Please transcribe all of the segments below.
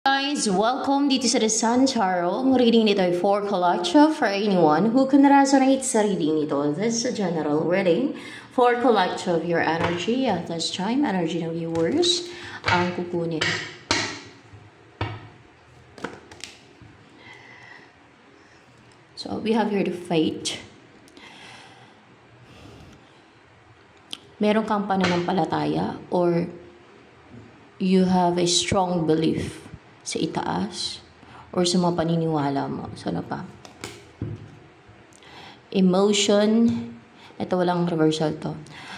Guys, welcome dito sa The Sun Tarot. Ang reading nito ay for collective for anyone who can resonate sa reading nito. This is a general reading for collective your energy at this time, energy ng viewers ang kukunin. So, we have here the Fate. Meron kang pananampalataya or you have a strong belief sa itaas or sa mga paniniwala mo. So, ano pa? Emotion. Ito walang reversal to.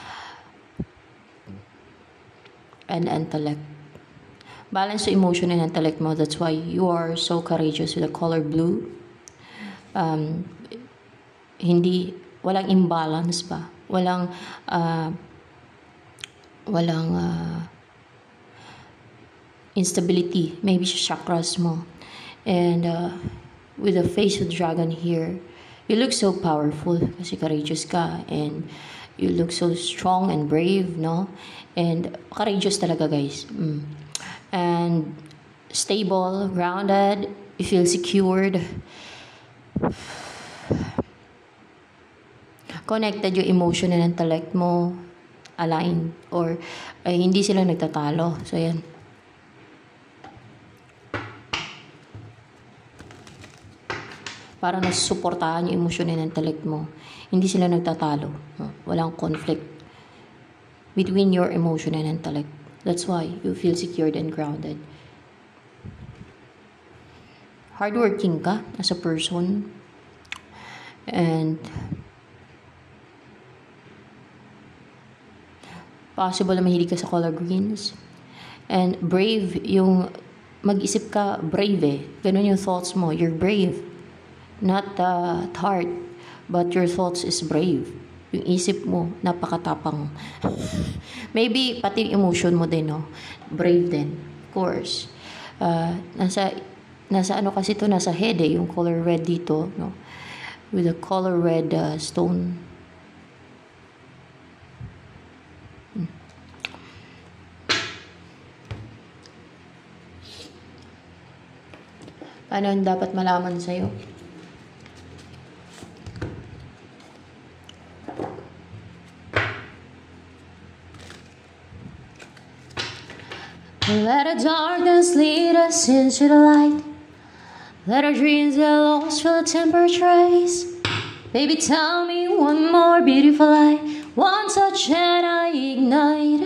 And intellect. Balance sa emotion and intellect mo. That's why you are so courageous with the color blue. Walang imbalance ba? Walang instability, maybe sa chakras mo. And with the face of the dragon here, you look so powerful kasi courageous ka and you look so strong and brave, no? And courageous talaga, guys. And stable, grounded, you feel secured. Connected yung emotion and intellect mo, aligned, or hindi sila nagtatalo. So, yan. Para nasusuportahan yung emosyon and intellect mo. Hindi sila nagtatalo. Walang conflict between your emotion and intellect. That's why you feel secured and grounded. Hardworking ka as a person. And possible na mahilig ka sa color greens. And brave, yung mag-isip ka, brave eh. Ganun yung thoughts mo. You're brave. Not heart, but your thoughts is brave. Yung isip mo, napakatapang. Maybe, pati emotion mo din, no? Brave din, of course. Nasa ano kasi to, nasa head eh, yung color red dito, no? With a color red stone. Ano yung dapat malaman sa'yo? Let the darkness lead us into the light. Let our dreams get lost for the temper trace. Baby, tell me one more beautiful lie. One touch and I ignite.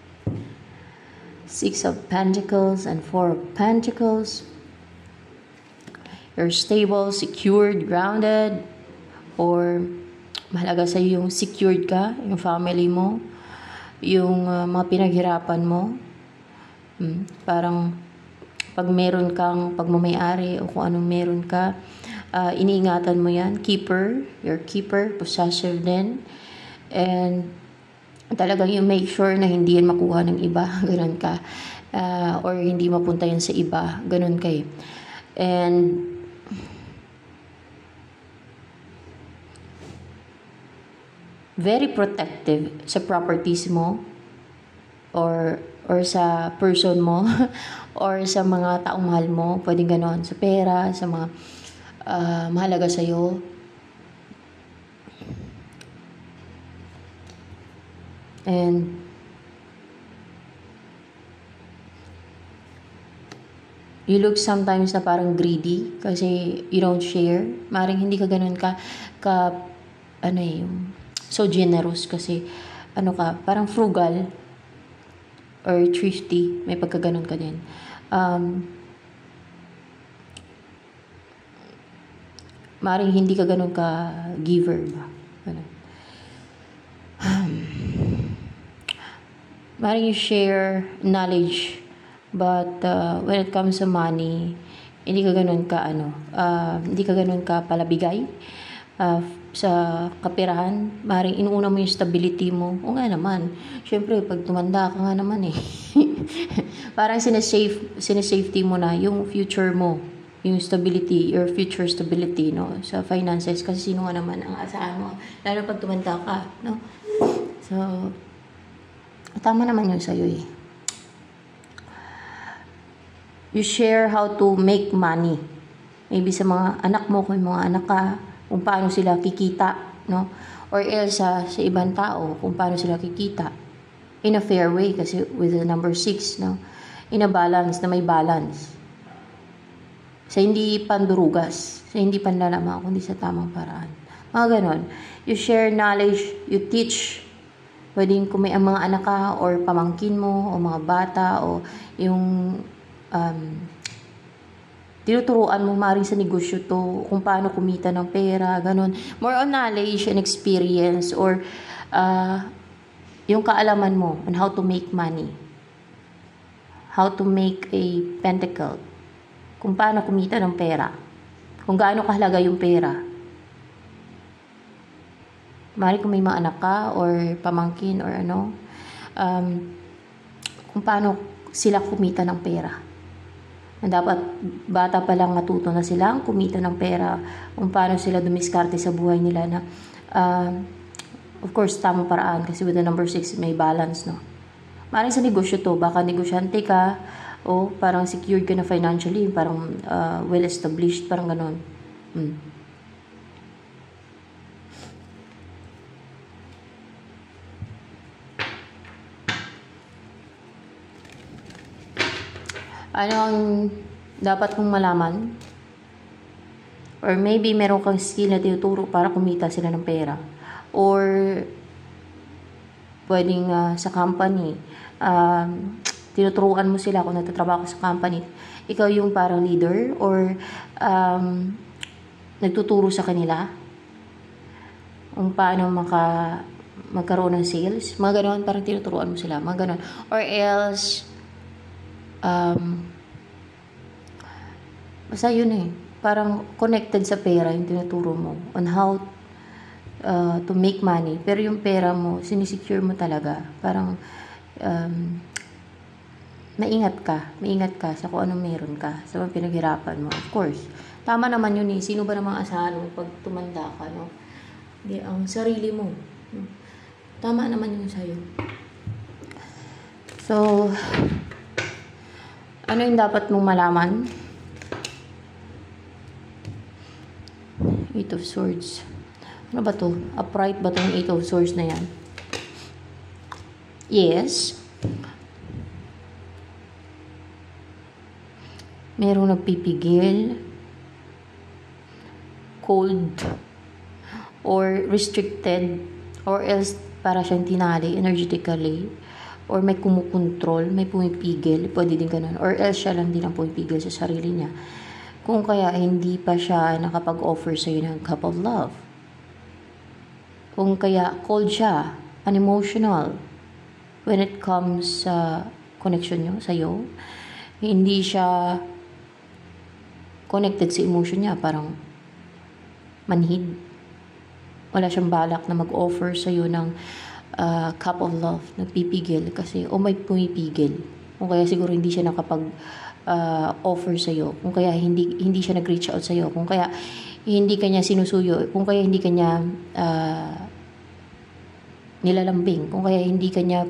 Six of Pentacles and Four of Pentacles. You're stable, secured, grounded, or mahalaga sa'yo yung secured ka, yung family mo, yung mga pinaghirapan mo. Parang pag meron kang pagmamayari o kung anong meron ka, iniingatan mo yan. Keeper, you're keeper, possessive din. And talagang you make sure na hindi yan makuha ng iba, ganun ka. Or hindi mapunta yan sa iba, ganun ka eh. And very protective sa properties mo or sa person mo or sa mga taong mahal mo, pwedeng ganon, sa pera, sa mga mahalaga sa'yo. And you look sometimes na parang greedy kasi you don't share. Maring hindi ka ganon so generous kasi parang frugal or thrifty, may pagkaganon ka din. Maring hindi ka ganon ka giver ba? Maring you share knowledge, but when it comes to money, hindi ka ganon ka palabigay. Sa kapirahan, maring inuuna mo yung stability mo. O nga naman, syempre pag tumanda ka nga naman eh. Parang sinasafety mo na yung future mo, yung stability, your future stability, no, sa finances, kasi sino nga naman ang asahan mo, lalo pag tumanda ka, no. So tama naman yun sa'yo eh. You share how to make money. Maybe sa mga anak mo, kung mga anak ka, kung paano sila kikita, no? Or else sa ibang tao, kung paano sila kikita. In a fair way, kasi with the number 6, no? In a balance, na may balance. Sa hindi pandurugas, sa hindi panlalama, kundi sa tamang paraan. Mga ganon. You share knowledge, you teach. Pwedeng kung may mga anak ka, or pamangkin mo, o mga bata, o yung tinuturuan mo maring sa negosyo to, kung paano kumita ng pera, ganon. More on knowledge and experience, or yung kaalaman mo on how to make money. How to make a pentacle. Kung paano kumita ng pera. Kung gaano kahalaga yung pera. Maring kung may mga anak ka, or pamangkin, or ano, kung paano sila kumita ng pera. Dapat bata pa lang matuto na silang kumita ng pera, kung paano sila dumiskarte sa buhay nila na of course tamang paraan, kasi with the number 6 may balance, no. Maring sa negosyo to, baka negosyante ka o parang secured ka na financially, parang well established, parang ganon. Ano ang dapat mong malaman? Or maybe meron kang skill na tinuturo para kumita sila ng pera. Or pwedeng sa company, tinuturuan mo sila kung nagtatrabaho sa company. Ikaw yung parang leader, or nagtuturo sa kanila kung paano magkaroon ng sales. Mga ganon, parang tinuturuan mo sila. Mga ganon. Or else, basta yun parang connected sa pera yung tinuturo mo on how to make money, pero yung pera mo sinisecure mo talaga, parang maingat ka sa kung anong meron ka, sa mga pinaghirapan mo. Of course, tama naman yun sino ba namang asahan mo pag tumanda ka, no? Hindi, ang sarili mo, no? Tama naman yun sa'yo. So, ano yung dapat mong malaman? 8 of Swords. Ano ba to? Upright ba tong 8 of Swords na yan? Yes. Merong nagpipigil. Cold. Or restricted. Or else para siyang tinali energetically. Or may kumukontrol, may pumipigil, pwede din ganun. Or else siya lang din ang pumipigil sa sarili niya. Kung kaya hindi pa siya nakapag-offer sa'yo ng cup of love. Kung kaya cold siya, unemotional, when it comes sa connection nyo, sa'yo, hindi siya connected sa emotion niya, parang manhid. Wala siyang balak na mag-offer sa'yo ng cup of love, nagpipigil kasi may pumipigil. Kung kaya siguro hindi siya nakapag offer sa'yo, kung kaya hindi siya nag-reach out sa'yo, kung kaya hindi kanya sinusuyo, kung kaya hindi kanya nilalambing, kung kaya hindi kanya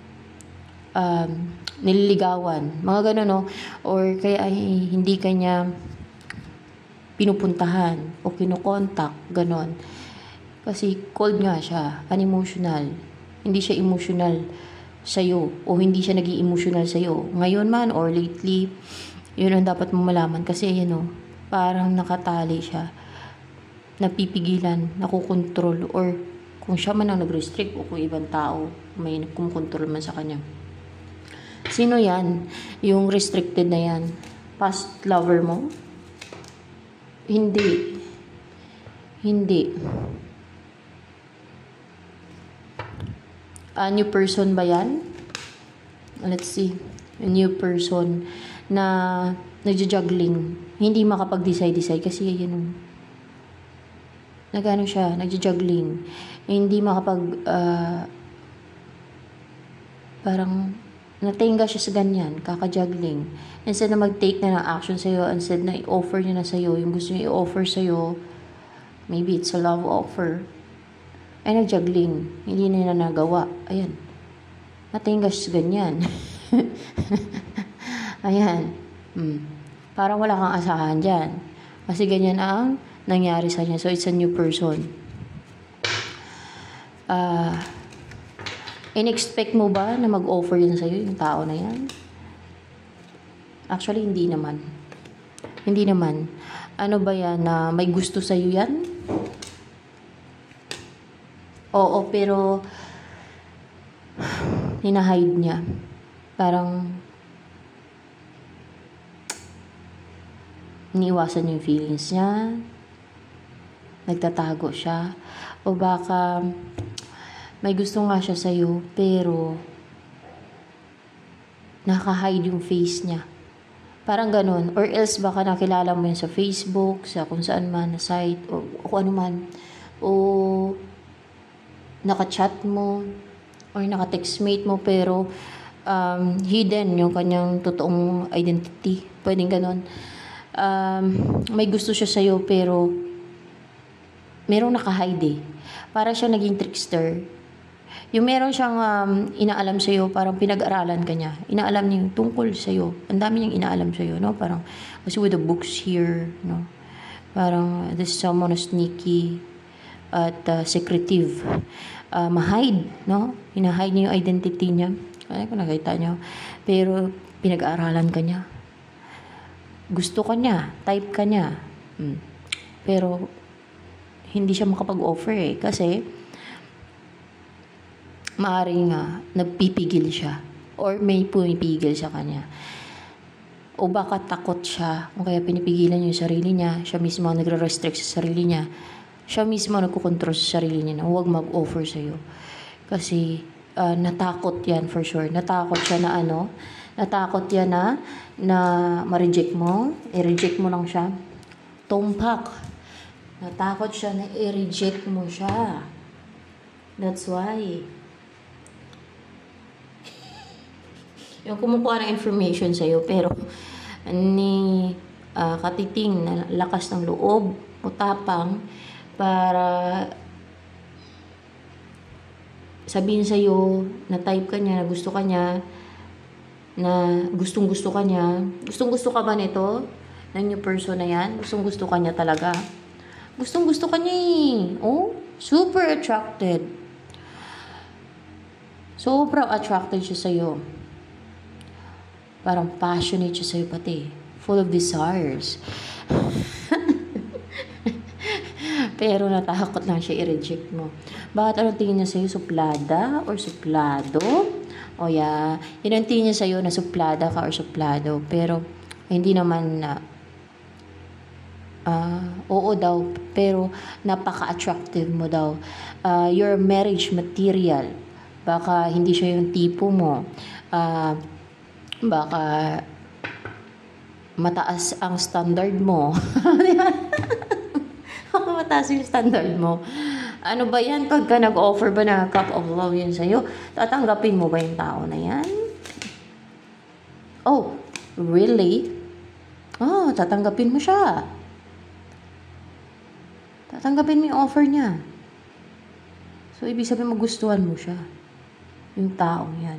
nililigawan, mga ganun, no? Or kaya hindi kanya pinupuntahan o kinokontak, ganon. Kasi cold nga siya, unemotional. Hindi siya emotional sa'yo o hindi siya naging emotional sa'yo. Ngayon man or lately, yun ang dapat mong malaman. Kasi parang nakatali siya. Napipigilan, nakukontrol, or kung siya man ang nag-restrict o kung ibang tao, may nagkukontrol man sa kanya. Sino yan? Yung restricted na yan? Past lover mo? Hindi. A new person ba yan? Let's see. A new person na nagja-juggling. Hindi makapag-decide kasi nagano siya, nagja-juggling. Hindi parang natenga siya sa ganyan, kaka-juggling. Instead na mag-take na ng action sa'yo, instead na i-offer niya na sa'yo, yung gusto niya i-offer sa'yo, maybe it's a love offer, ay nag-juggling, hindi na nagawa. Ayan. Natingas ganyan. Ayan. Hmm. Parang wala kang asahan dyan. Kasi ganyan ang nangyari sa kanya. So, it's a new person. In-expect mo ba na mag-offer yun sa'yo, yung tao na yan? Actually, hindi naman. Hindi naman. Ano ba yan, na may gusto sa'yo yan? Oo, pero hinahide niya. Parang iniiwasan niya yung feelings niya. Nagtatago siya. O baka may gusto nga siya sa'yo, pero naka-hide yung face niya. Parang ganun. Or else baka nakilala mo yun sa Facebook, sa kung saan man, na site, o kung ano man. O naka-chat mo, or naka-textmate mo, pero hidden yung kanyang totoong identity. Pwedeng ganun. May gusto siya sa'yo, pero merong naka-hide eh. Para siya naging trickster. Yung meron siyang inaalam sa'yo, parang pinag-aralan ka niya. Inaalam niya yung tungkol sa'yo. Ang dami niyang inaalam sa'yo, no? Parang, kasi with the books here, no? Parang, this someone is sneaky at secretive. Ma-hide, no? Hina-hide niya yung identity niya. Ay, kung nakita niyo. Pero, pinag-aaralan ka niya. Gusto ka niya. Type ka niya. Pero, hindi siya makapag-offer eh. Kasi, maaaring nagpipigil siya or may pumipigil sa kanya. O baka takot siya, o kaya pinipigilan niya yung sarili niya, siya mismo ang nagre-restrict sa sarili niya, siya mismo ang nagkukontrol sa sarili niya na huwag mag-offer sa'yo. Kasi natakot yan for sure. Natakot siya na natakot yan na ma-reject mo, i-reject mo lang siya. Tumpak. Natakot siya na i-reject mo siya. That's why. Yung kumukuha ng information sa'yo, pero ni katiting na lakas ng loob o tapang para sabihin sa'yo na type ka niya, na gusto ka niya, na gustong-gusto ka niya. Gustong-gusto ka ba nito? Ng new person na yan? Gustong-gusto ka niya talaga? Gustong-gusto ka niya eh. Oh, super attracted. Sobrang attracted siya sa'yo. Parang passionate siya sa'yo pati. Full of desires. Pero natakot lang siya i-reject mo. Bakit anong tingin niya sa'yo? Suplada or suplado? O yeah, yun ang tingin niya sa'yo na suplada ka or suplado. Pero hindi naman na oo daw. Pero napaka-attractive mo daw. Your marriage material. Baka hindi siya yung tipo mo. Baka mataas ang standard mo. Baka mataas yung standard mo. Ano ba yan? Pagka nag-offer ba na cup of love yun sa'yo, tatanggapin mo ba yung tao na yan? Oh, really? Oh, tatanggapin mo siya. Tatanggapin mo yung offer niya. So, ibig sabihin magustuhan mo siya. Yung taong yan.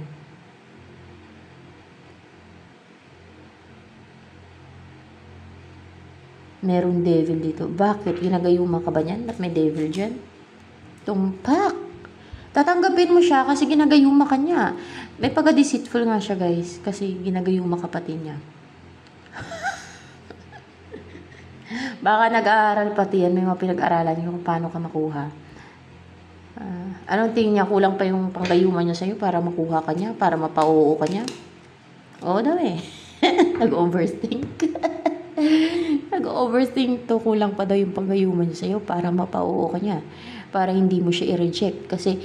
Merong devil dito. Bakit? Ginagayuma ka ba niyan? Ba't may devil dyan? Tumpak! Tatanggapin mo siya kasi ginagayuma ka niya. May pagka-deceitful nga siya, guys. Kasi ginagayuma ka pati niya. Baka nag-aaral pati yan. May mga pinag-aralan niyo kung paano ka makuha. Anong tingin niya? Kulang pa yung panggayuma niya sa'yo para makuha ka niya? Para mapa-oo ka niya? Oo daw eh. Nag-overthink. Nag-overthink to. Kulang pa daw yung panggayuma niya sa'yo para mapa-oo ka niya. Para hindi mo siya i-reject. Kasi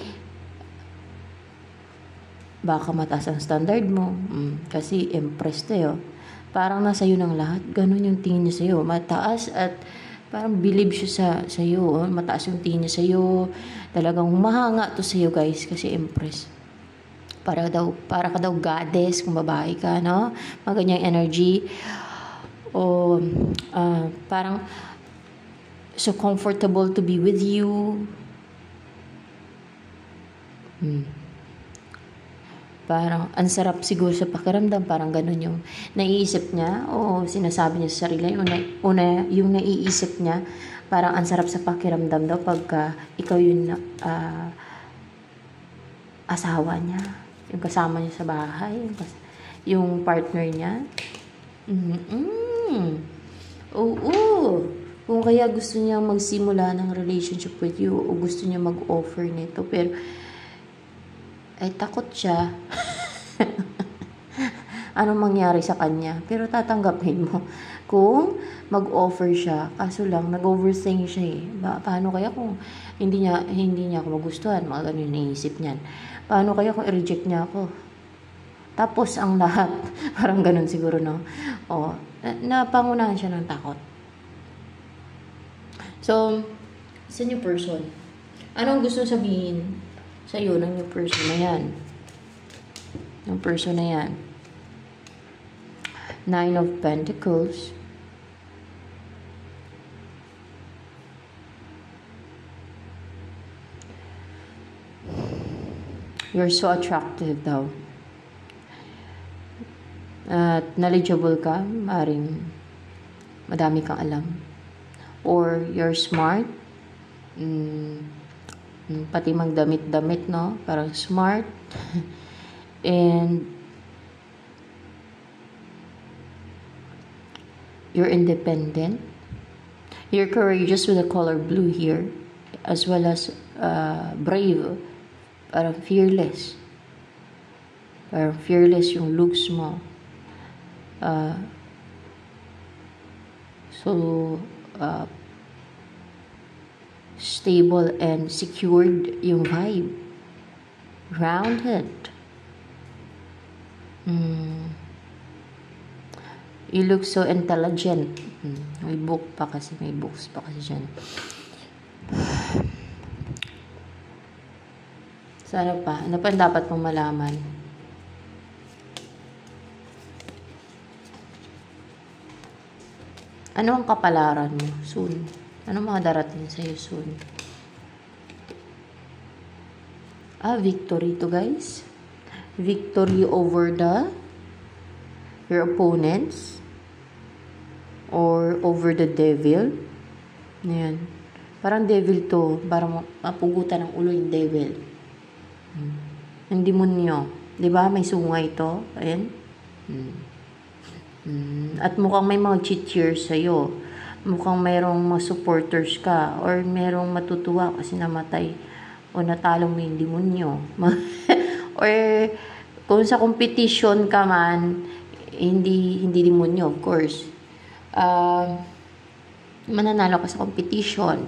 baka mataas ang standard mo. Kasi impressed tayo. Parang nasa iyo ng lahat. Ganun yung tingin niya sa'yo. Mataas at parang believe siya sa'yo. Mataas yung tingin niya sa'yo. Talagang humahanga to sa'yo, guys. Kasi impressed. Para ka daw goddess kung babae ka, no? Mga ganyang energy. O parang so comfortable to be with you. Parang ang sarap siguro sa pakiramdam, parang ganun yung naiisip niya o sinasabi niya sa sarili. Yung naiisip niya, parang ang sarap sa pakiramdam daw pagka ikaw yung asawa niya, yung kasama niya sa bahay, yung partner niya. Oo. Kung kaya gusto niya magsimula ng relationship with you o gusto niya mag-offer nito, pero ay takot siya. Anong mangyari sa kanya? Pero tatanggapin mo kung mag-offer siya. Kaso lang, nag-overthink siya eh. Paano kaya kung hindi niya ako magustuhan? Mga ganun yung naisip niyan. Paano kaya kung i-reject niya ako? Tapos ang lahat. Parang ganun siguro, no? O, napangunahan siya ng takot. So, sa new person, anong gusto sabihin sa'yo ng new person na yan? Yung person na yan. 9 of Pentacles. You're so attractive daw. At knowledgeable ka, maring madami kang alam. Or you're smart. Pati magdamit-damit, no? Parang smart. And you're independent. You're courageous with the color blue here. As well as brave. Parang fearless. Parang fearless yung looks mo. Stable and secured yung vibe. Grounded. You look so intelligent. May books pa kasi dyan. Sana pa. Ano pa dapat mong malaman? Ano ang kapalaran mo soon? Ano mga darating sa'yo soon? Victory to guys. Victory over your opponents. Or over the devil. Ayan. Parang devil to. Parang mapugutan ng ulo yung devil. Yung demonyo. Diba? May sungay to. Ayan. At mukhang may mga cheaters sa'yo. Mukhang mayroong mga supporters ka. Or mayroong matutuwa kasi namatay. O natalo mo yung demonyo. Or kung sa competition ka man, hindi demonyo, of course. Mananalo ka sa competition.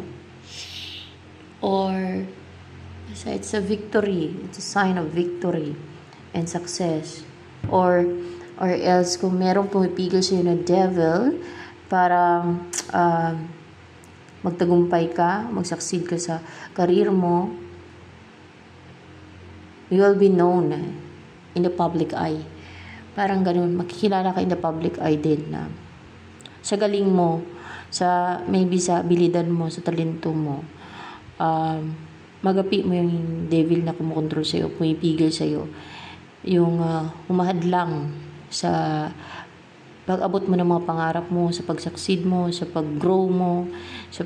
Or it's a victory. It's a sign of victory and success. Or else kung merong pumipigil sa'yo na devil para magtagumpay ka, mag-succeed ka sa career mo, you will be known in the public eye. Parang ganun, makikilala ka in the public eye din na sa galing mo, maybe sa abilidad mo, sa talento mo, magapi mo yung devil na kumukontrol sa'yo, pumipigil sa'yo, yung humahadlang sa pag-abot mo ng mga pangarap mo, sa pag-succeed mo, sa pag-grow mo, sa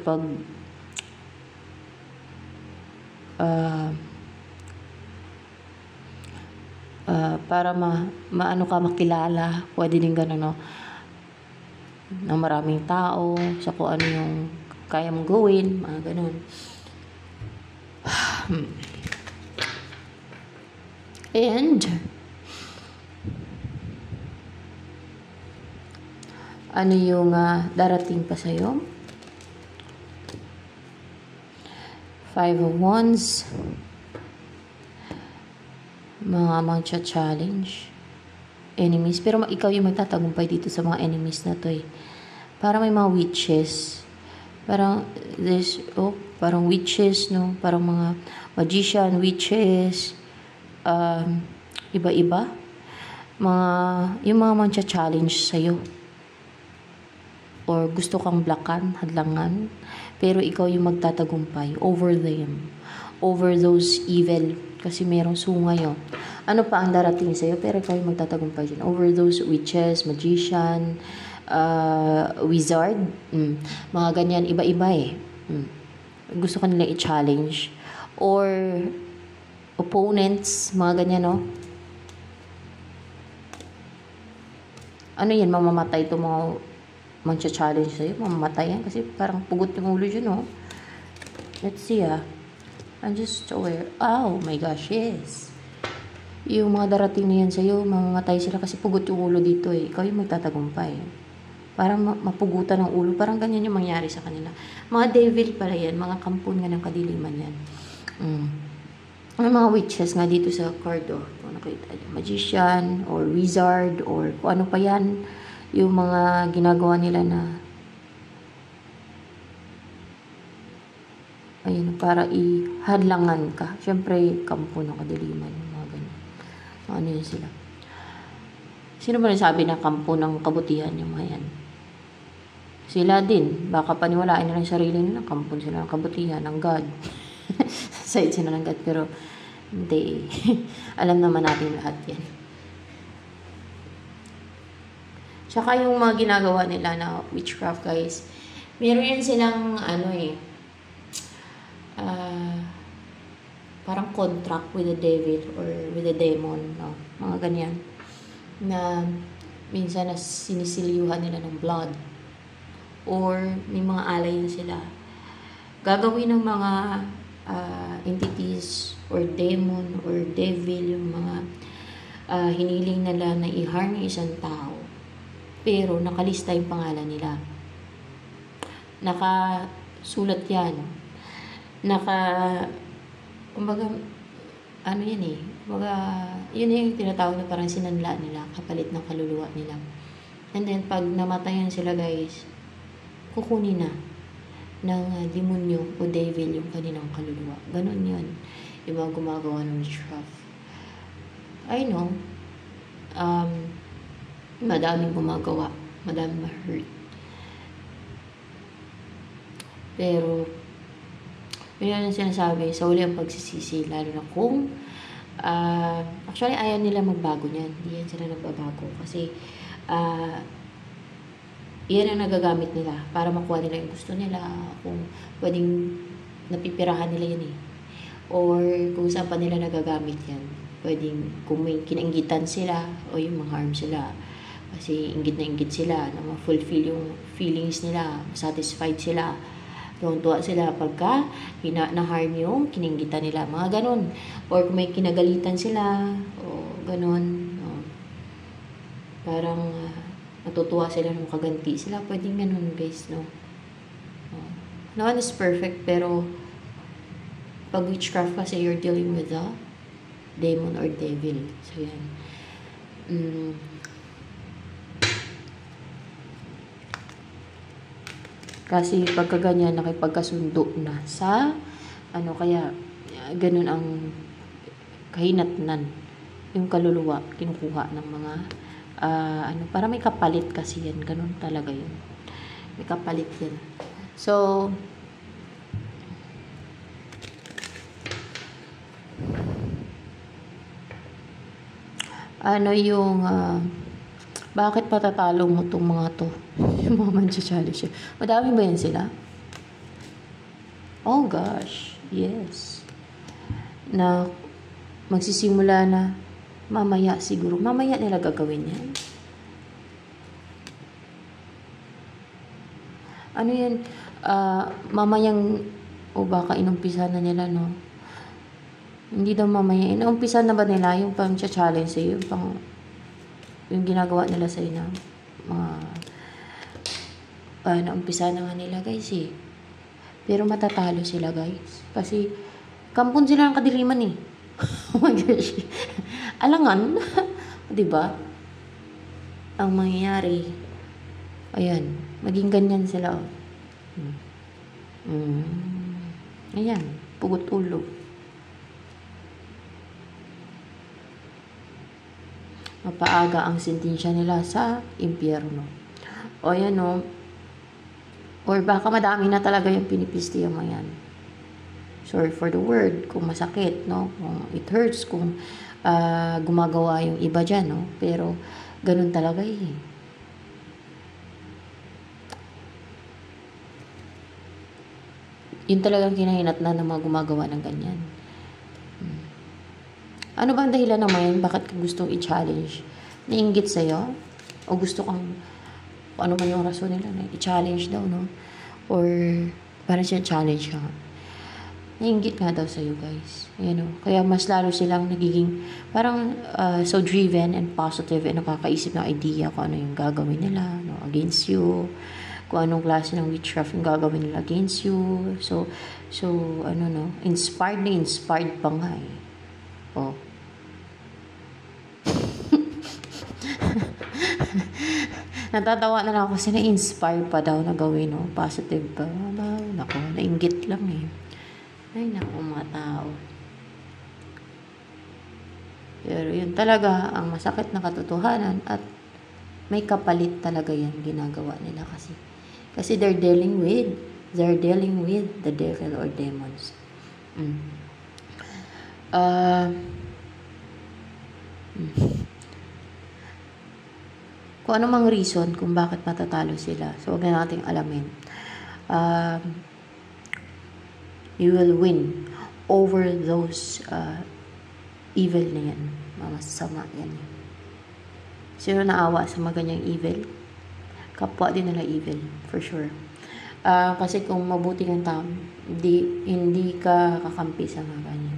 para maano ka makilala, pwede din gano'n, no? Ng maraming tao, sa kung ano yung kaya mong gawin, mga gano'n. And ano yung darating pa sa'yo? 5 of Wands. Mga challenge. Enemies. Pero ikaw yung magtatagumpay dito sa mga enemies na to eh. Parang may mga witches. Parang parang witches, no? Parang mga magician, witches, iba-iba. Yung mga challenge sa'yo. Or gusto kang blakan, hadlangan, pero ikaw yung magtatagumpay over them, over those evil, kasi merong sungay ano pa ang darating sa'yo, pero ikaw yung magtatagumpay dyan. Over those witches, magician, wizard, mga ganyan, iba-iba eh. Gusto ka nila i-challenge. Or, opponents, mga ganyan, no? Ano yan, mamamatay itong mga mag-challenge sa'yo, mamamatay yan, kasi parang pugot yung ulo dyan, no? Let's see, I'm just aware. Oh my gosh, yes. Yung mga darating na yan sa'yo, mamamatay sila kasi pugot yung ulo dito eh. Ikaw yung magtatagumpay. Parang mapugutan ng ulo. Parang ganyan yung mangyari sa kanila. Mga devil pala yan. Mga kampon nga ng kadiliman yan. May mga witches nga dito sa card. Kung nakita nyo. Magician or wizard or kung ano pa yan. Yung mga ginagawa nila na ayun, para ihadlangan ka. Siyempre, kampo ng kadiliman. Mga ganyan. Ano yun sila? Sino ba nasabi na kampo ng kabutihan yung mga yan? Sila din. Baka paniwalaan nila yung sarili nila. Kampon sila ng kabutihan, ng God. Side sila ng God. Pero, hindi. Alam naman natin lahat yan. Tsaka yung mga ginagawa nila na witchcraft, guys. Meron yan silang, parang contract with the devil or with the demon. No? Mga ganyan. Na minsan na sinisiliuhan nila ng blood or may mga alay na sila gagawin ng mga entities or demon or devil yung mga hiniling nila na i-harm yung isang tao, pero nakalista yung pangalan nila, nakasulat yan, kumbaga ano yan eh, yun yung tinatawag na parang sinanla nila, kapalit ng kaluluwa nila. And then, pag namatayan sila, guys, kukunin na ng demonyo o devil yung kanilang kaluluwa. Ganun yun. Yung mga gumagawa ng witchcraft. I know, madaming gumagawa, madaming ma-hurt. Pero, yun yung sinasabi, sa uli ang pagsisisi, lalo na kung actually ayaw nila magbago niyan, hindi yan sila nagbabago kasi yan ang nagagamit nila para makuha nila yung gusto nila, kung pwedeng napipirahan nila yan eh, or kung saan pa nila nagagamit yan, pwedeng kung may kinainggitan sila o yung ma-harm sila kasi inggit na inggit sila na ma-fulfill yung feelings nila, satisfied sila, tuwa sila pagka na-harm yung kininggitan nila, mga ganun. Or kung may kinagalitan sila, o ganun, parang natutuwa sila nung kaganti sila, pwedeng ganun, guys, no? No one is perfect, pero pag witchcraft kasi, you're dealing with a demon or devil. So, yan. Kasi pagkaganyan, nakipagkasundo na sa, kaya, ganun ang kahinatnan. Yung kaluluwa, kinukuha ng mga, para may kapalit kasi yan. Ganun talaga yun. May kapalit yan. So, bakit patatalo mo itong mga to? Yung mga mancha-challenge. Madami ba yan sila? Oh gosh, yes. Na magsisimula na mamaya siguro. Mamaya nila gagawin yan. Ano yan? Mamayang, baka inumpisa na nila, no? Hindi daw mamaya. Inumpisa na ba nila yung pang-challenge sa'yo? Yung ginagawa nila sa'yo na naumpisa na nga nila, guys, eh. Pero matatalo sila, guys. Kasi kampon sila ng kadiliman, eh. Oh my gosh. Alangan. Diba? Ang mangyayari, ayan, maging ganyan sila. Ayan, pugot ulo. Mapaaga ang sentensya nila sa impyerno. O yan, no? Or baka madami na talaga yung pinipisti yung mga yan. Sorry for the word, kung masakit, no? Kung it hurts, kung gumagawa yung iba dyan, no? Pero, ganun talaga eh. Yun talagang kinahinatnan ng mga gumagawa ng ganyan. Ano bang dahilan naman yun? Bakit ka gustong i-challenge? Nainggit sa'yo? O gusto kang, ano man yung rason nila na i-challenge daw, no? Or, parang siya challenge ka. Nainggit nga daw sa'yo, guys. You know? Kaya mas lalo silang nagiging, parang so driven and positive and nakakaisip ng idea kung ano yung gagawin nila, no? Against you. Kung anong klase ng witchcraft yung gagawin nila against you. So, ano, no? Inspired pa nga eh. Oh. Natatawa na lang ako kasi na-inspire pa daw na gawin, no? Positive pa. Naku, nainggit lang eh. Ay, naku, mga tao. Pero yun talaga ang masakit na katotohanan at may kapalit talaga yan ginagawa nila kasi. Kasi they're dealing with the devil or demons. Kung ano mang reason kung bakit matatalo sila. So, huwag na nating alamin. You will win over those evil na yan. Masama yan. Sino naawa sa mga ganyang evil? Kapwa din nila evil, for sure. Kasi kung mabuti kang tao, hindi ka kakampi sa mga ganyan.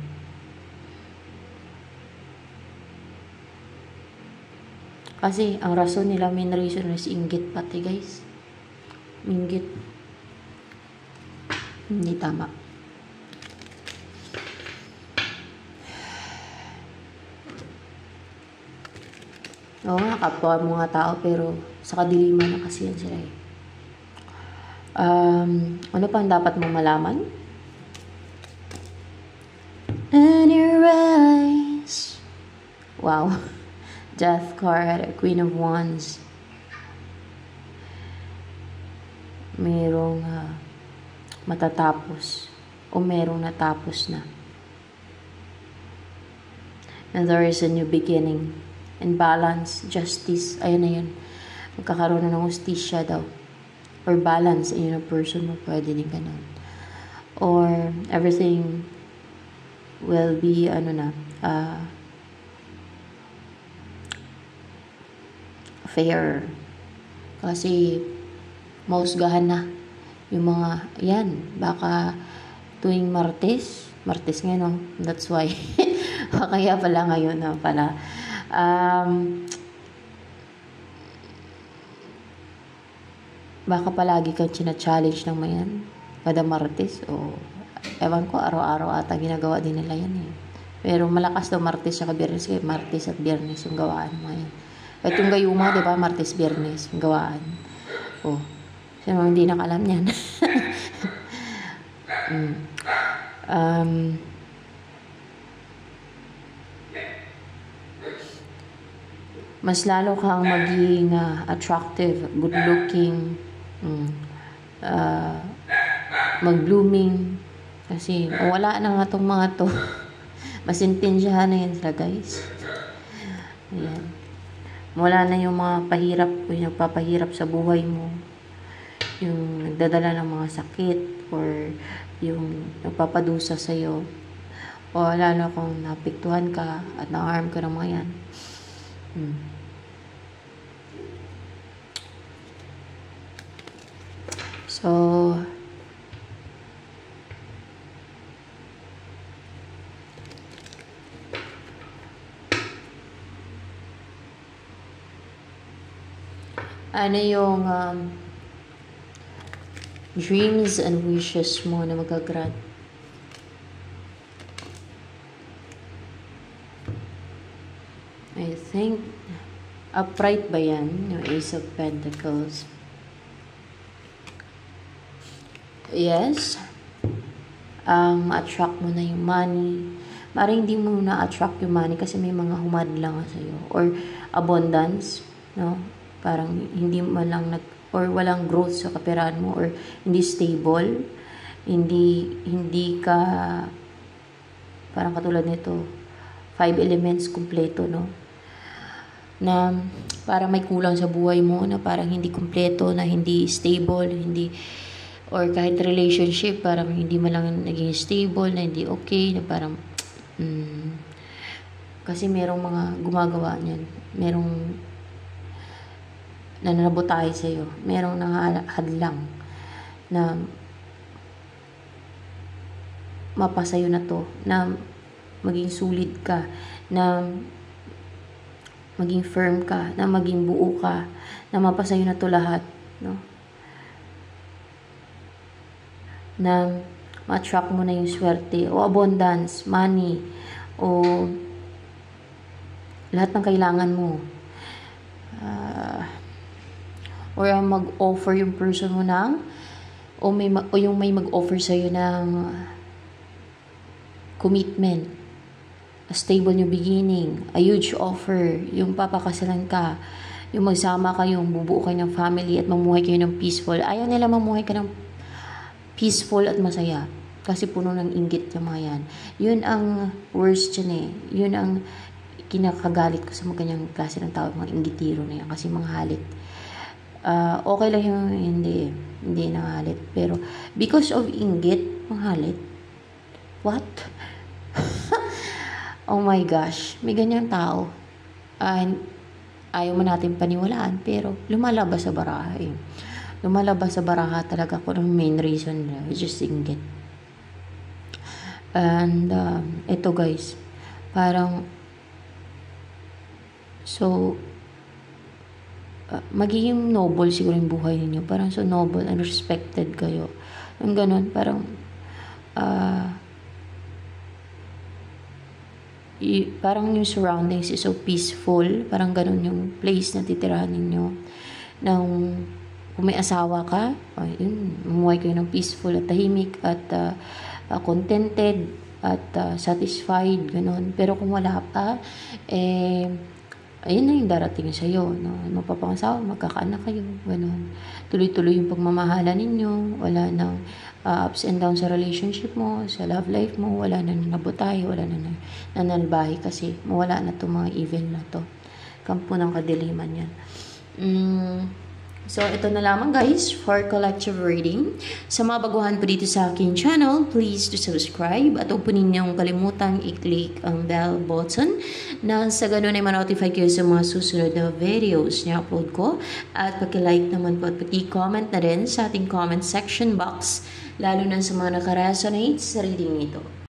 Kasi ang rason nila, main reason is inggit pati, guys. Inggit. Hindi tama. Oo nga, kapwa mga tao, pero sa kadiliman na kasi yan sila eh. Ano pa ang dapat mong malaman? In your eyes. Wow. Death card, Queen of Wands. Merong matatapos o merong natapos na. And there is a new beginning. And balance, justice, ayun na yun. Magkakaroon na ng justisya daw. Or balance, ayun ang person mo, pwede din ganun. Or everything will be, fair. Kasi mausgahan na yung mga yan. Baka tuwing Martes ngayon, no? That's why. Kaya pala ngayon na pala. Baka palagi kang china-challenge ng mayan kada Martes o ewan ko, araw-araw ata ginagawa din nila yan eh. Pero malakas daw Martes at Biyernes, kaya Martes at Biyernes yung gawaan mo yan. At yung gayuma, di ba? Martes, Biyernes, yung gawaan. Oh. Sino hindi nakalam yan? Mas lalo kang maging attractive, good-looking, mag-blooming. Kasi wala na nga itong mga to. Masintensyahan na yan sila, guys. Ayan. Wala na yung mga pahirap, yung nagpapahirap sa buhay mo. Yung nagdadala ng mga sakit or yung nagpapadusa sa'yo. O lalo kung napiktuhan ka at na-harm ka ng mga yan. So, ano yung dreams and wishes mo na magagrant? I think upright ba yan? Yung Ace of Pentacles. Yes. Attract mo na yung money. Maring hindi mo na-attract yung money kasi may mga humadlang sa'yo. Or abundance, no? Parang hindi man lang or walang growth sa kaperahan mo or hindi stable, hindi ka parang katulad nito 5 elements kumpleto, no? Na para may kulang sa buhay mo, na parang hindi kumpleto, na hindi stable, hindi, or kahit relationship, parang hindi man lang naging stable, na hindi okay, na parang, kasi merong mga gumagawa niyan. Merong nananabotay sa'yo. Merong nanghahadlang na mapasayo na to, na maging solid ka, na maging firm ka, na maging buo ka, na mapasayo na to lahat, no? Na ma-attract mo na yung swerte o abundance, money, o lahat ng kailangan mo. Or mag-offer yung person mo ng, o yung may mag-offer sa'yo ng commitment, a stable new beginning, a huge offer, yung papakasalan ka, yung magsama kayo, yung bubuo kayo ng family at mamuhay kayo ng peaceful. Ayaw nila mamuhay ka ng peaceful at masaya kasi puno ng inggit yung mga yan. Yun ang worst yun eh. Yun ang kinakagalit ko sa mga ganyang klase ng tao, mga inggitiro na yan, kasi mga halit. Okay lang yung hindi nangalit, pero because of inggit, manghalit. What? Oh my gosh, may ganyang tao. Ayaw mo natin paniwalaan, pero lumalabas sa baraha eh. Lumalabas sa baraha talaga kung ang main reason nila, which is inggit. And ito guys, parang so magiging noble siguro yung buhay ninyo. Parang so noble and respected kayo. Yung ganun, parang parang yung surroundings is so peaceful. Parang ganun yung place na titirahan ninyo. Kung may asawa ka, yun, mamuhay kayo ng peaceful at tahimik at contented at satisfied, ganun. Pero kung wala pa, ayun na yung darating sa'yo, no? Mapapangasawa, magkakaanak kayo, gano'n. Tuloy-tuloy yung pagmamahalan ninyo, wala nang ups and downs sa relationship mo, sa love life mo, wala na nabutay, wala na nanalbahi kasi mawala na itong mga evil na to. Kampo ng kadiliman yan. So, ito na lamang guys for collective reading. Sa mga baguhan po dito sa aking channel, please to subscribe at huwag po ninyong kalimutang i-click ang bell button na sa ganun ay ma-notify kayo sa mga susunod na videos na upload ko. At paki-like naman po at paki-comment na rin sa ating comment section box, lalo na sa mga nakaresonate sa reading nito.